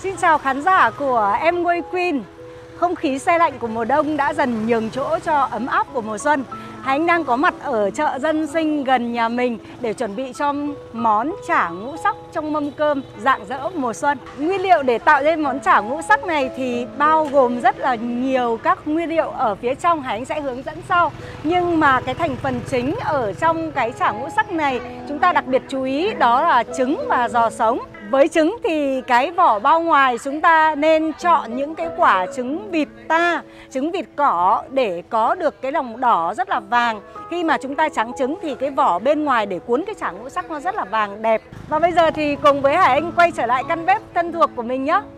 Xin chào khán giả của Amway Queen. Không khí se lạnh của mùa đông đã dần nhường chỗ cho ấm áp của mùa xuân. Hạnh đang có mặt ở chợ dân sinh gần nhà mình để chuẩn bị cho món chả ngũ sắc trong mâm cơm rạng rỡ mùa xuân. Nguyên liệu để tạo ra món chả ngũ sắc này thì bao gồm rất là nhiều các nguyên liệu ở phía trong, Hạnh sẽ hướng dẫn sau. Nhưng mà cái thành phần chính ở trong cái chả ngũ sắc này chúng ta đặc biệt chú ý đó là trứng và giò sống. Với trứng thì cái vỏ bao ngoài chúng ta nên chọn những cái quả trứng vịt ta, trứng vịt cỏ để có được cái lòng đỏ rất là vàng. Khi mà chúng ta trắng trứng thì cái vỏ bên ngoài để cuốn cái chả ngũ sắc nó rất là vàng đẹp. Và bây giờ thì cùng với Hải Anh quay trở lại căn bếp thân thuộc của mình nhé.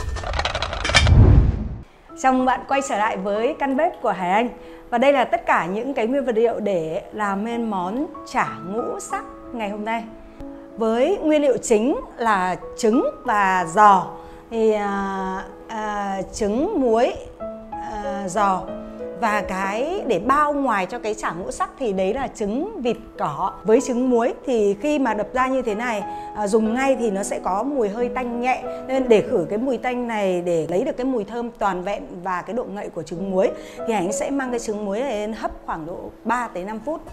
Chào mừng bạn quay trở lại với căn bếp của Hải Anh. Và đây là tất cả những cái nguyên vật liệu để làm nên món chả ngũ sắc ngày hôm nay. Với nguyên liệu chính là trứng và giò, thì trứng, muối, giò, và cái để bao ngoài cho cái chả ngũ sắc thì đấy là trứng vịt cỏ với trứng muối. Thì khi mà đập ra như thế này, dùng ngay thì nó sẽ có mùi hơi tanh nhẹ, nên để khử cái mùi tanh này, để lấy được cái mùi thơm toàn vẹn và cái độ ngậy của trứng muối thì Hạnh sẽ mang cái trứng muối này lên hấp khoảng độ 3 tới 5 phút.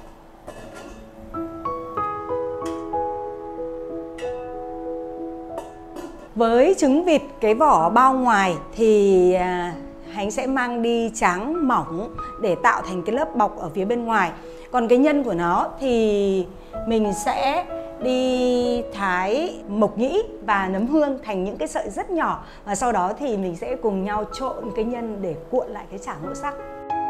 Với trứng vịt, cái vỏ bao ngoài thì Hạnh sẽ mang đi tráng mỏng để tạo thành cái lớp bọc ở phía bên ngoài. Còn cái nhân của nó thì mình sẽ đi thái mộc nhĩ và nấm hương thành những cái sợi rất nhỏ. Và sau đó thì mình sẽ cùng nhau trộn cái nhân để cuộn lại cái chả ngũ sắc.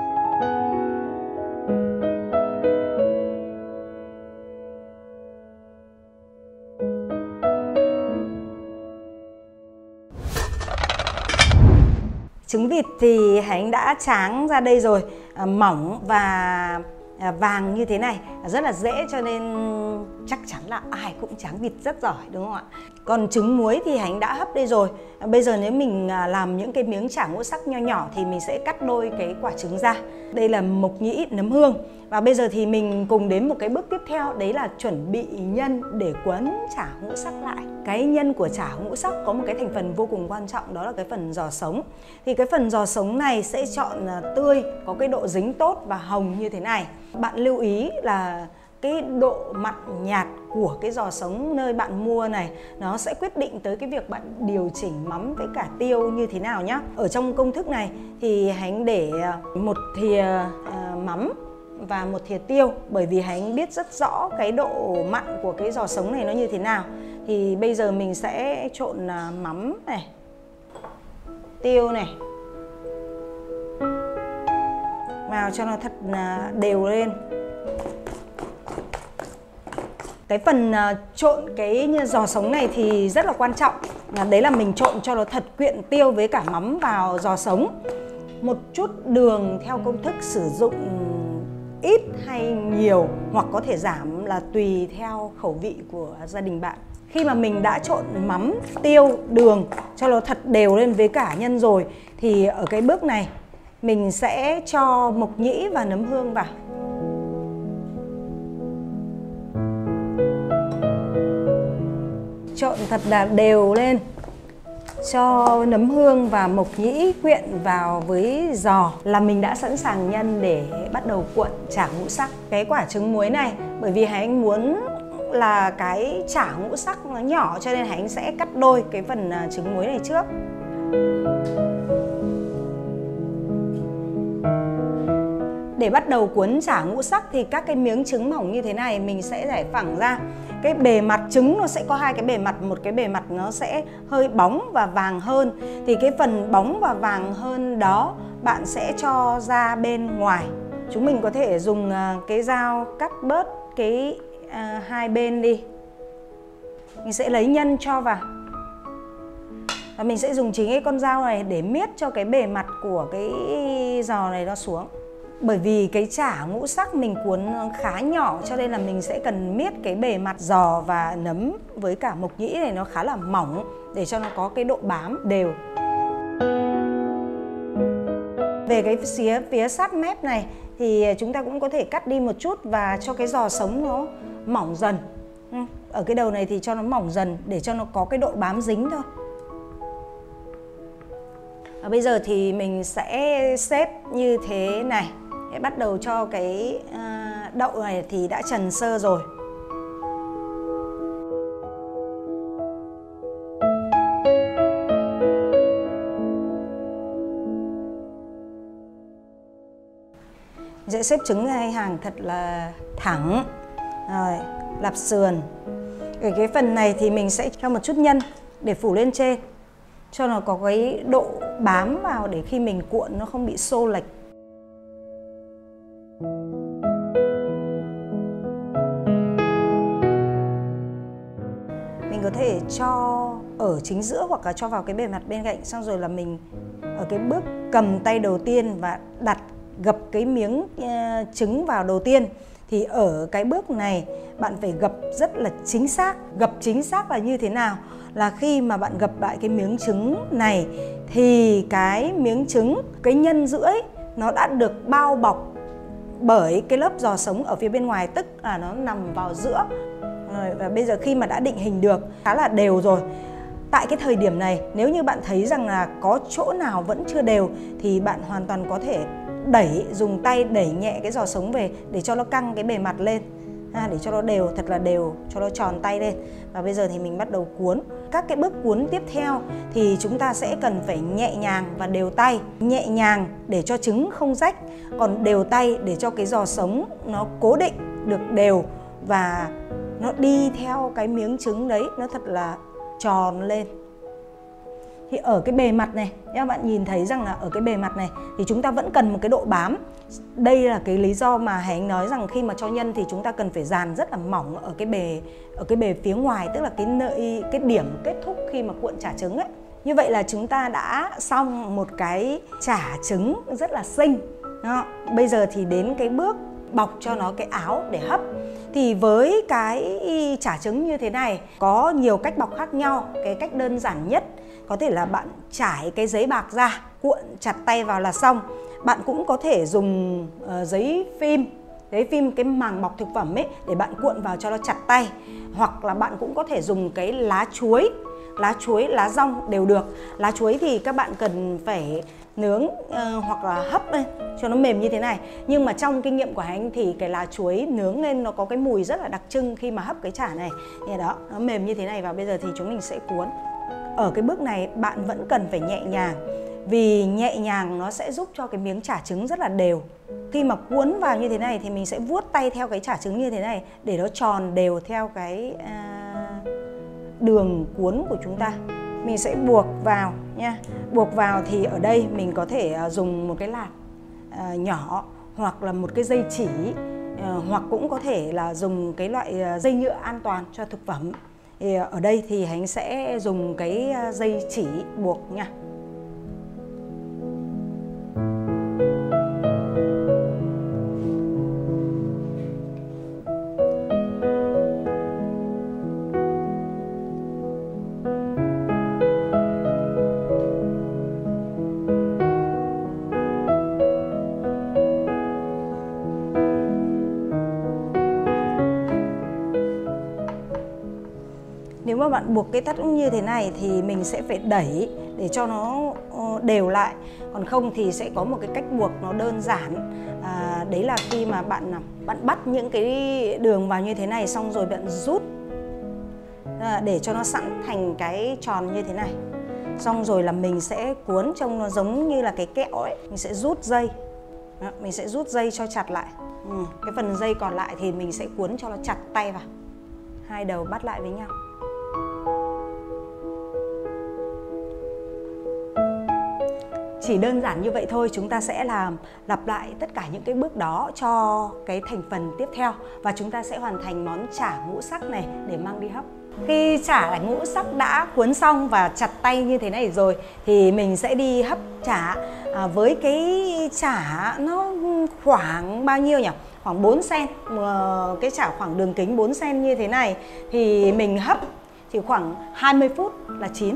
Trứng vịt thì Hạnh đã tráng ra đây rồi, mỏng và vàng như thế này, rất là dễ, cho nên chắc chắn là ai cũng tráng vịt rất giỏi, đúng không ạ? Còn trứng muối thì Hạnh đã hấp đây rồi. Bây giờ nếu mình làm những cái miếng chả ngũ sắc nho nhỏ thì mình sẽ cắt đôi cái quả trứng ra. Đây là mộc nhĩ, nấm hương. Và bây giờ thì mình cùng đến một cái bước tiếp theo, đấy là chuẩn bị nhân để cuốn chả ngũ sắc lại. Cái nhân của chả ngũ sắc có một cái thành phần vô cùng quan trọng, đó là cái phần giò sống. Thì cái phần giò sống này sẽ chọn tươi, có cái độ dính tốt và hồng như thế này. Bạn lưu ý là cái độ mặn nhạt của cái giò sống nơi bạn mua này nó sẽ quyết định tới cái việc bạn điều chỉnh mắm với cả tiêu như thế nào nhé. Ở trong công thức này thì Hạnh để một thìa mắm và một thìa tiêu, bởi vì Hạnh biết rất rõ cái độ mặn của cái giò sống này nó như thế nào. Thì bây giờ mình sẽ trộn mắm này, tiêu này vào cho nó thật đều lên. Cái phần trộn cái giò sống này thì rất là quan trọng, đấy là mình trộn cho nó thật quyện tiêu với cả mắm vào giò sống. Một chút đường theo công thức sử dụng ít hay nhiều, hoặc có thể giảm là tùy theo khẩu vị của gia đình bạn. Khi mà mình đã trộn mắm, tiêu, đường cho nó thật đều lên với cả nhân rồi thì ở cái bước này mình sẽ cho mộc nhĩ và nấm hương vào. Trộn thật là đều lên, cho nấm hương và mộc nhĩ quyện vào với giò là mình đã sẵn sàng nhân để bắt đầu cuộn chả ngũ sắc. Cái quả trứng muối này, bởi vì Hạnh muốn là cái chả ngũ sắc nó nhỏ cho nên Hạnh sẽ cắt đôi cái phần trứng muối này trước. Để bắt đầu cuốn chả ngũ sắc thì các cái miếng trứng mỏng như thế này mình sẽ rải phẳng ra. Cái bề mặt trứng nó sẽ có hai cái bề mặt, một cái bề mặt nó sẽ hơi bóng và vàng hơn. Thì cái phần bóng và vàng hơn đó bạn sẽ cho ra bên ngoài. Chúng mình có thể dùng cái dao cắt bớt cái hai bên đi. Mình sẽ lấy nhân cho vào. Và mình sẽ dùng chính cái con dao này để miết cho cái bề mặt của cái giò này nó xuống. Bởi vì cái chả ngũ sắc mình cuốn khá nhỏ cho nên là mình sẽ cần miết cái bề mặt giò và nấm với cả mộc nhĩ này nó khá là mỏng để cho nó có cái độ bám đều. Về cái phía sát mép này thì chúng ta cũng có thể cắt đi một chút và cho cái giò sống nó mỏng dần. Ở cái đầu này thì cho nó mỏng dần để cho nó có cái độ bám dính thôi. Bây giờ thì mình sẽ xếp như thế này. Để bắt đầu cho cái đậu này thì đã trần sơ rồi. Sẽ xếp trứng hai hàng thật là thẳng. Rồi, lạp sườn. Ở cái phần này thì mình sẽ cho một chút nhân để phủ lên trên, cho nó có cái độ bám vào để khi mình cuộn nó không bị xô lệch. Mình có thể cho ở chính giữa hoặc là cho vào cái bề mặt bên cạnh, xong rồi là mình ở cái bước cầm tay đầu tiên và đặt gập cái miếng trứng vào đầu tiên. Thì ở cái bước này bạn phải gập rất là chính xác. Gập chính xác là như thế nào? Là khi mà bạn gập lại cái miếng trứng này thì cái miếng trứng, cái nhân rưỡi nó đã được bao bọc bởi cái lớp giò sống ở phía bên ngoài, tức là nó nằm vào giữa. Và bây giờ khi mà đã định hình được khá là đều rồi, tại cái thời điểm này nếu như bạn thấy rằng là có chỗ nào vẫn chưa đều thì bạn hoàn toàn có thể dùng tay đẩy nhẹ cái giò sống về để cho nó căng cái bề mặt lên, để cho nó đều, thật là đều, cho nó tròn tay lên. Và bây giờ thì mình bắt đầu cuốn. Các cái bước cuốn tiếp theo thì chúng ta sẽ cần phải nhẹ nhàng và đều tay. Nhẹ nhàng để cho trứng không rách, còn đều tay để cho cái giò sống nó cố định được đều và nó đi theo cái miếng trứng đấy, nó thật là tròn lên. Thì ở cái bề mặt này, các bạn nhìn thấy rằng là ở cái bề mặt này thì chúng ta vẫn cần một cái độ bám. Đây là cái lý do mà Hải Ánh nói rằng khi mà cho nhân thì chúng ta cần phải dàn rất là mỏng ở cái bề phía ngoài, tức là cái điểm kết thúc khi mà cuộn chả trứng ấy. Như vậy là chúng ta đã xong một cái chả trứng rất là xinh. Đó. Bây giờ thì đến cái bước bọc cho nó cái áo để hấp. Thì với cái chả trứng như thế này có nhiều cách bọc khác nhau. Cái cách đơn giản nhất có thể là bạn trải cái giấy bạc ra, cuộn chặt tay vào là xong. Bạn cũng có thể dùng giấy phim cái màng bọc thực phẩm ấy để bạn cuộn vào cho nó chặt tay. Hoặc là bạn cũng có thể dùng cái lá chuối, lá dong đều được. Lá chuối thì các bạn cần phải nướng hoặc là hấp lên cho nó mềm như thế này. Nhưng mà trong kinh nghiệm của anh thì cái lá chuối nướng lên nó có cái mùi rất là đặc trưng khi mà hấp cái chả này. Như đó, nó mềm như thế này. Và bây giờ thì chúng mình sẽ cuốn. Ở cái bước này bạn vẫn cần phải nhẹ nhàng, vì nhẹ nhàng nó sẽ giúp cho cái miếng chả trứng rất là đều. Khi mà cuốn vào như thế này thì mình sẽ vuốt tay theo cái chả trứng như thế này để nó tròn đều theo cái đường cuốn của chúng ta. Mình sẽ buộc vào nha. Buộc vào thì ở đây mình có thể dùng một cái lạt nhỏ hoặc là một cái dây chỉ, hoặc cũng có thể là dùng cái loại dây nhựa an toàn cho thực phẩm. Thì ở đây thì anh sẽ dùng cái dây chỉ buộc nha. Nếu mà bạn buộc cái thắt như thế này thì mình sẽ phải đẩy để cho nó đều lại. Còn không thì sẽ có một cái cách buộc nó đơn giản. Đấy là khi mà bạn bắt những cái đường vào như thế này, xong rồi bạn rút để cho nó sẵn thành cái tròn như thế này. Xong rồi là mình sẽ cuốn trông nó giống như là cái kẹo ấy. Mình sẽ rút dây. Mình sẽ rút dây cho chặt lại. Cái phần dây còn lại thì mình sẽ cuốn cho nó chặt tay vào. Hai đầu bắt lại với nhau. Chỉ đơn giản như vậy thôi, chúng ta sẽ lặp lại tất cả những cái bước đó cho cái thành phần tiếp theo. Và chúng ta sẽ hoàn thành món chả ngũ sắc này để mang đi hấp. Khi chả ngũ sắc đã cuốn xong và chặt tay như thế này rồi thì mình sẽ đi hấp chả. Với cái chả nó khoảng bao nhiêu nhỉ? Khoảng 4 cm. Cái chả khoảng đường kính 4 cm như thế này thì mình hấp chỉ khoảng 20 phút là chín.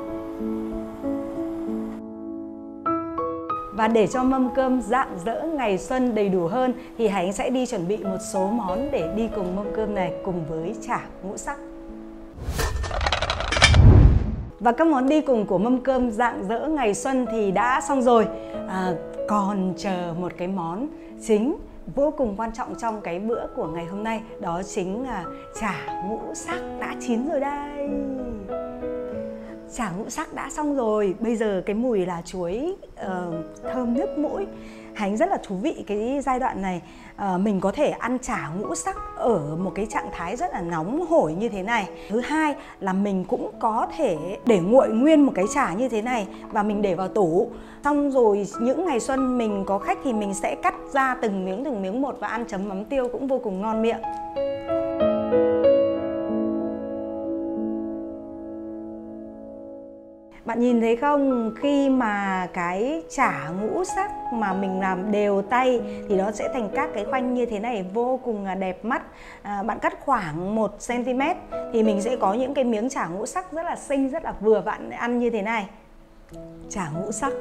Và để cho mâm cơm rạng rỡ ngày xuân đầy đủ hơn thì Hải Ánh sẽ đi chuẩn bị một số món để đi cùng mâm cơm này cùng với chả ngũ sắc. Và các món đi cùng của mâm cơm rạng rỡ ngày xuân thì đã xong rồi. Còn chờ một cái món chính vô cùng quan trọng trong cái bữa của ngày hôm nay, đó chính là chả ngũ sắc đã chín rồi đây. Chả ngũ sắc đã xong rồi, bây giờ cái mùi là chuối thơm nước mũi. Hạnh rất là thú vị cái giai đoạn này. Mình có thể ăn chả ngũ sắc ở một cái trạng thái rất là nóng hổi như thế này. Thứ hai là mình cũng có thể để nguội nguyên một cái chả như thế này và mình để vào tủ. Xong rồi những ngày xuân mình có khách thì mình sẽ cắt ra từng miếng một và ăn chấm mắm tiêu cũng vô cùng ngon miệng. Bạn nhìn thấy không, khi mà cái chả ngũ sắc mà mình làm đều tay thì nó sẽ thành các cái khoanh như thế này, vô cùng là đẹp mắt. Bạn cắt khoảng 1 cm thì mình sẽ có những cái miếng chả ngũ sắc rất là xinh, rất là vừa vặn để ăn như thế này. Chả ngũ sắc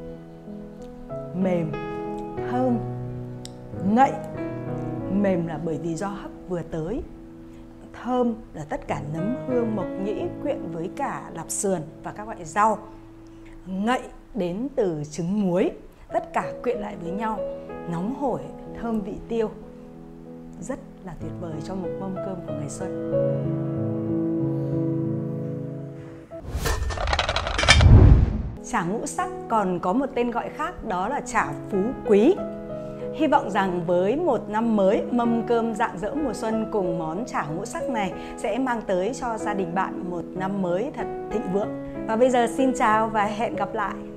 mềm, thơm, ngậy. Mềm là bởi vì do hấp vừa tới. Thơm là tất cả nấm hương, mộc nhĩ quyện với cả lạp sườn và các loại rau. Ngậy đến từ trứng muối, tất cả quyện lại với nhau, nóng hổi, thơm vị tiêu. Rất là tuyệt vời cho một mâm cơm của ngày xuân. Chả ngũ sắc còn có một tên gọi khác, đó là chả phú quý. Hy vọng rằng với một năm mới, mâm cơm rạng rỡ mùa xuân cùng món chả ngũ sắc này sẽ mang tới cho gia đình bạn một năm mới thật thịnh vượng. Và bây giờ xin chào và hẹn gặp lại.